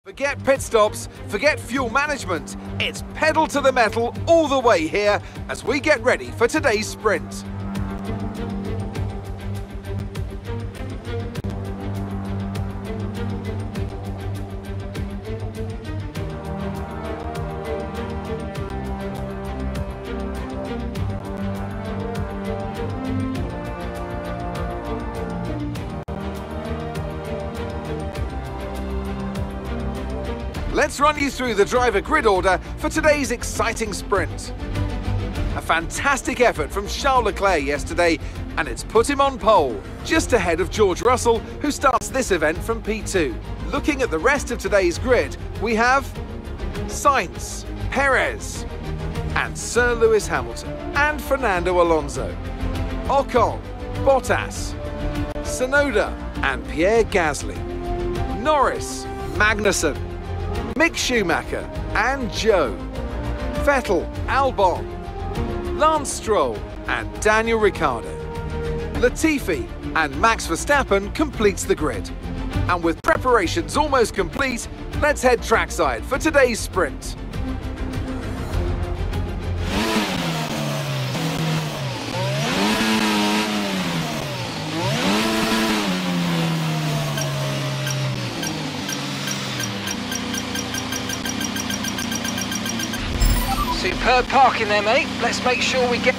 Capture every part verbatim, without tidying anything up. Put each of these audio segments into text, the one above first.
Forget pit stops, forget fuel management. It's pedal to the metal all the way here as we get ready for today's sprint. Let's run you through the driver grid order for today's exciting sprint. A fantastic effort from Charles Leclerc yesterday, and it's put him on pole, just ahead of George Russell, who starts this event from P two. Looking at the rest of today's grid, we have Sainz, Perez, and Sir Lewis Hamilton, and Fernando Alonso, Ocon, Bottas, Tsunoda, and Pierre Gasly, Norris, Magnussen, Mick Schumacher and Joe, Vettel, Albon, Lance Stroll and Daniel Ricciardo. Latifi and Max Verstappen completes the grid. And with preparations almost complete, let's head trackside for today's sprint. Superb parking there, mate. Let's make sure we get...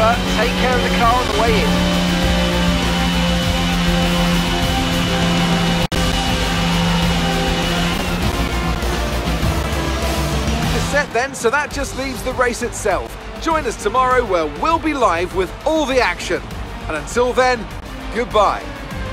over. Take care of the car on the way in. Set then, so that just leaves the race itself. Join us tomorrow where we'll be live with all the action. And until then, goodbye.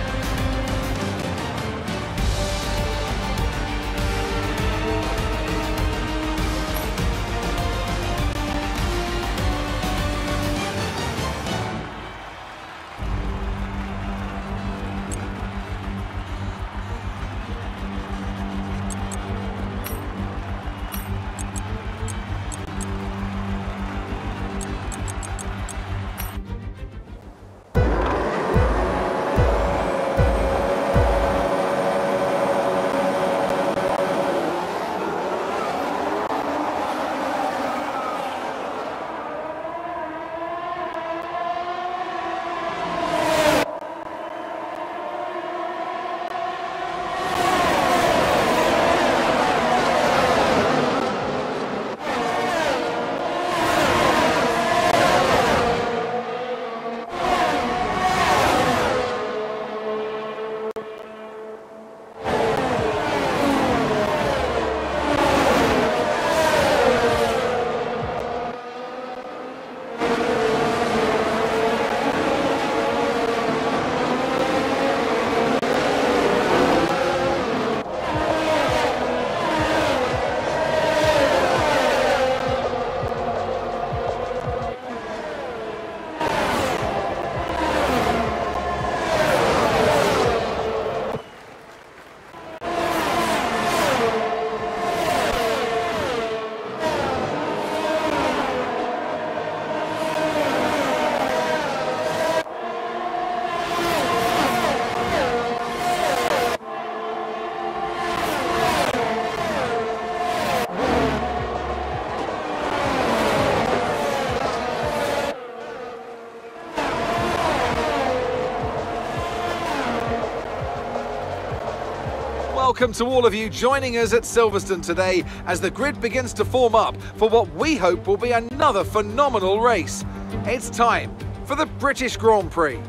Welcome to all of you joining us at Silverstone today as the grid begins to form up for what we hope will be another phenomenal race. It's time for the British Grand Prix.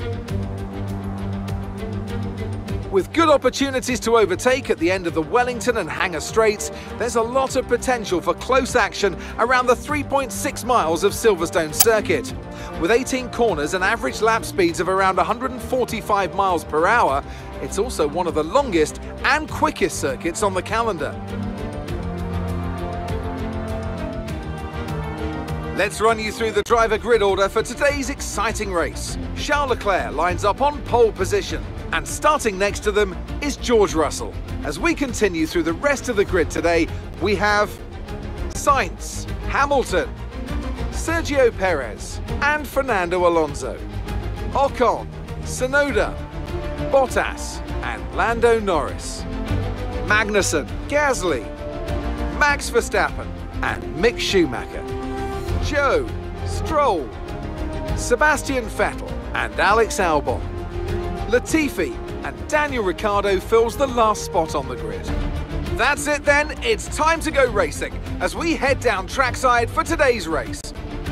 With good opportunities to overtake at the end of the Wellington and Hangar Straights, there's a lot of potential for close action around the three point six miles of Silverstone circuit. With eighteen corners and average lap speeds of around one hundred forty-five miles per hour, it's also one of the longest and quickest circuits on the calendar. Let's run you through the driver grid order for today's exciting race. Charles Leclerc lines up on pole position, and starting next to them is George Russell. As we continue through the rest of the grid today, we have Sainz, Hamilton, Sergio Perez, and Fernando Alonso, Ocon, Tsunoda, Bottas, and Lando Norris, Magnussen, Gasly, Max Verstappen, and Mick Schumacher, Joe, Stroll, Sebastian Vettel, and Alex Albon. Latifi and Daniel Ricciardo fills the last spot on the grid. That's it then, it's time to go racing as we head down trackside for today's race.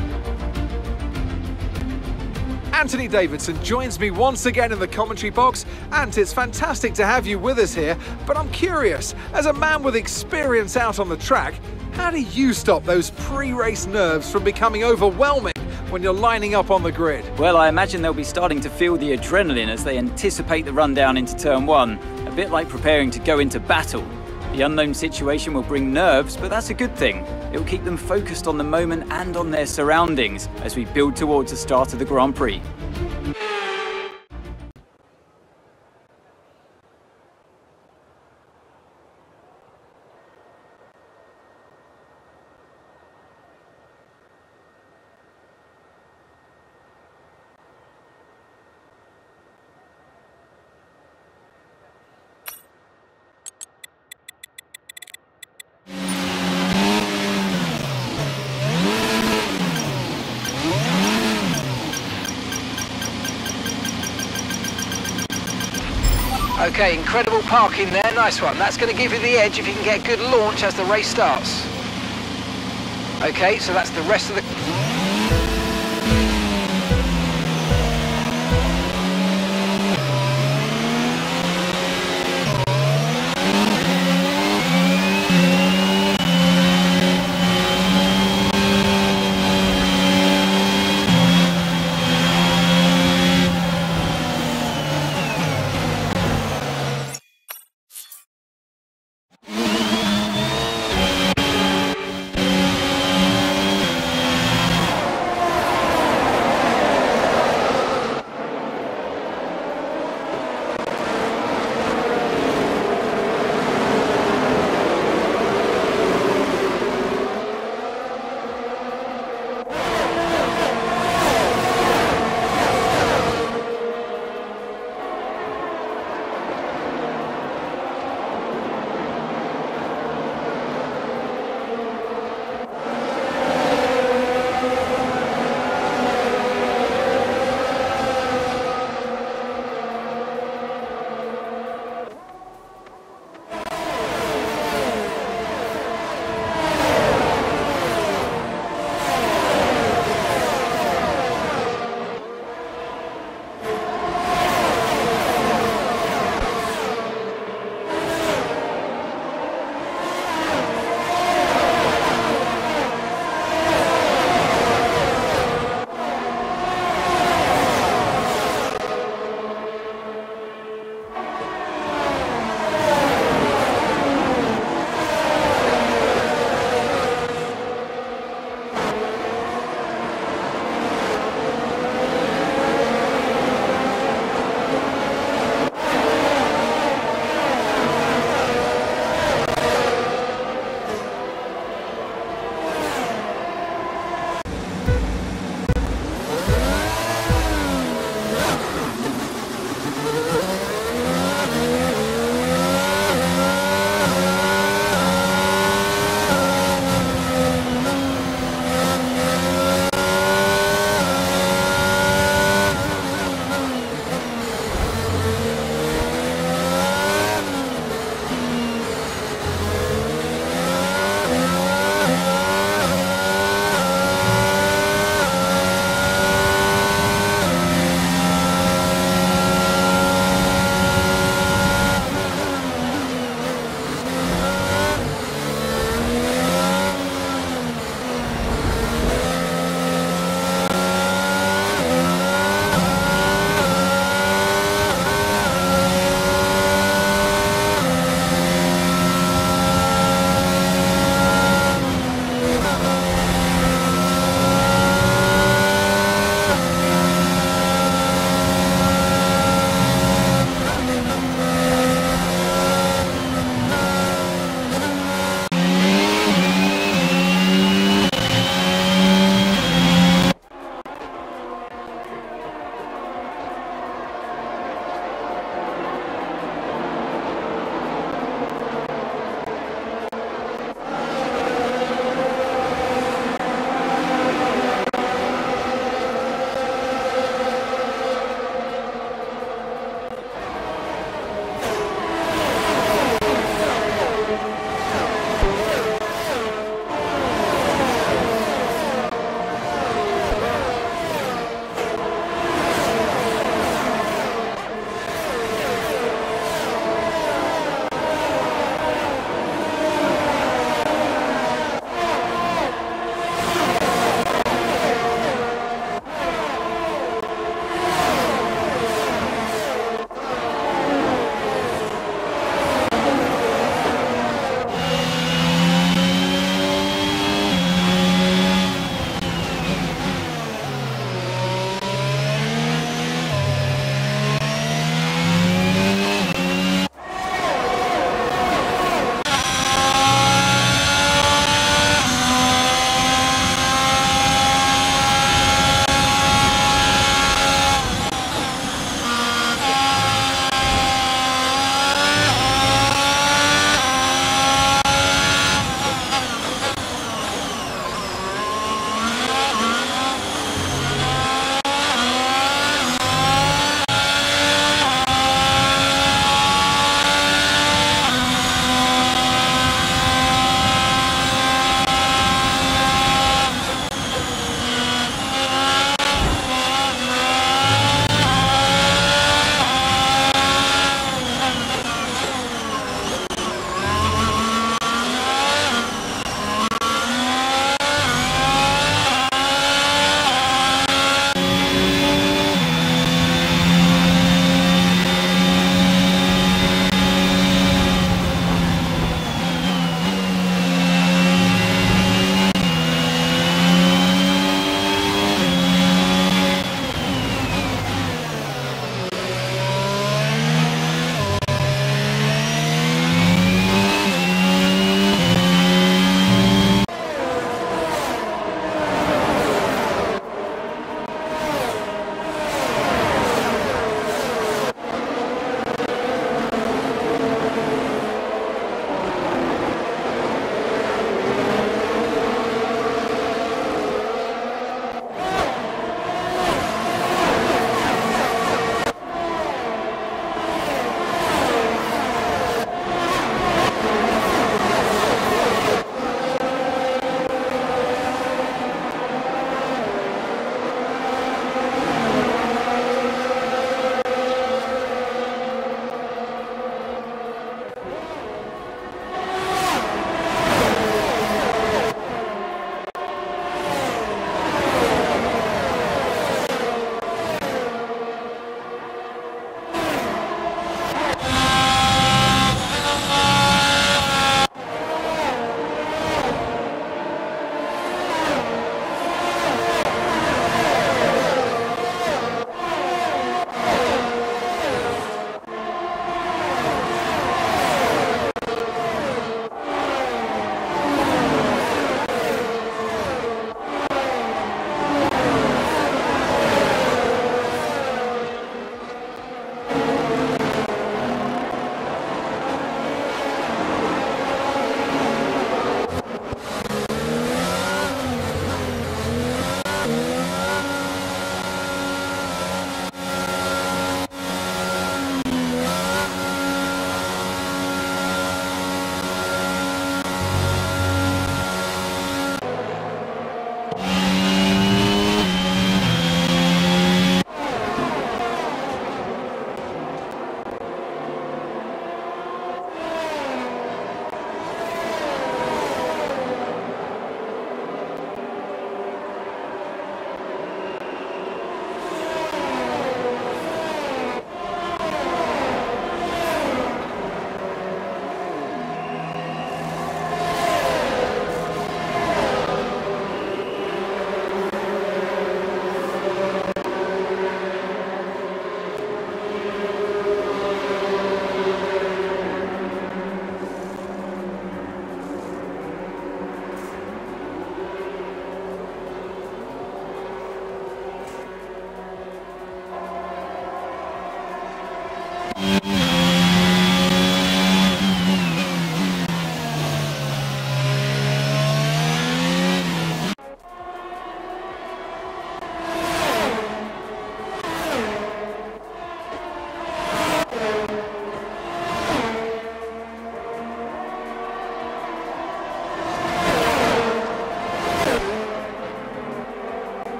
Anthony Davidson joins me once again in the commentary box, and it's fantastic to have you with us here, but I'm curious, as a man with experience out on the track, how do you stop those pre-race nerves from becoming overwhelming when you're lining up on the grid? Well, I imagine they'll be starting to feel the adrenaline as they anticipate the run down into turn one, a bit like preparing to go into battle. The unknown situation will bring nerves, but that's a good thing. It will keep them focused on the moment and on their surroundings as we build towards the start of the Grand Prix. Okay, incredible parking there, nice one. That's going to give you the edge if you can get a good launch as the race starts. Okay, so that's the rest of the...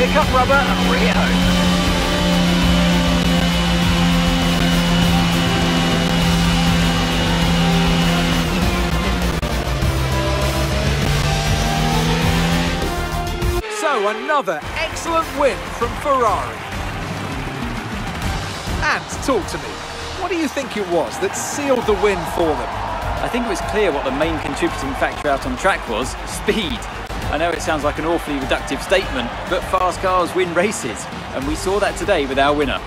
pick up rubber and bring it home. So another excellent win from Ferrari. And talk to me, what do you think it was that sealed the win for them? I think it was clear what the main contributing factor out on track was: speed. I know it sounds like an awfully reductive statement, but fast cars win races, and we saw that today with our winner.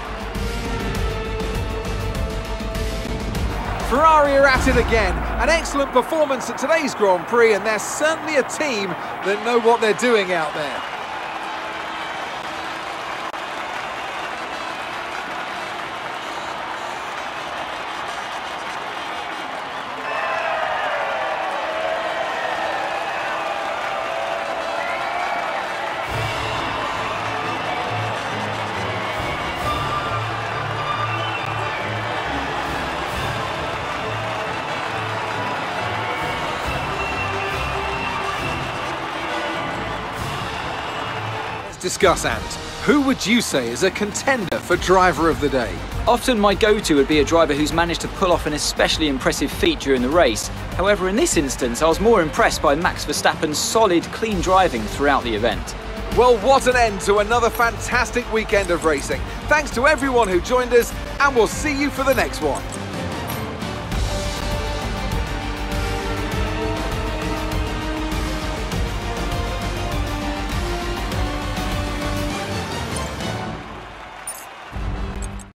Ferrari are at it again. An excellent performance at today's Grand Prix, and they're certainly a team that know what they're doing out there. Discuss, and who would you say is a contender for driver of the day? Often my go-to would be a driver who's managed to pull off an especially impressive feat during the race. However, in this instance, I was more impressed by Max Verstappen's solid, clean driving throughout the event. Well, what an end to another fantastic weekend of racing. Thanks to everyone who joined us, and we'll see you for the next one.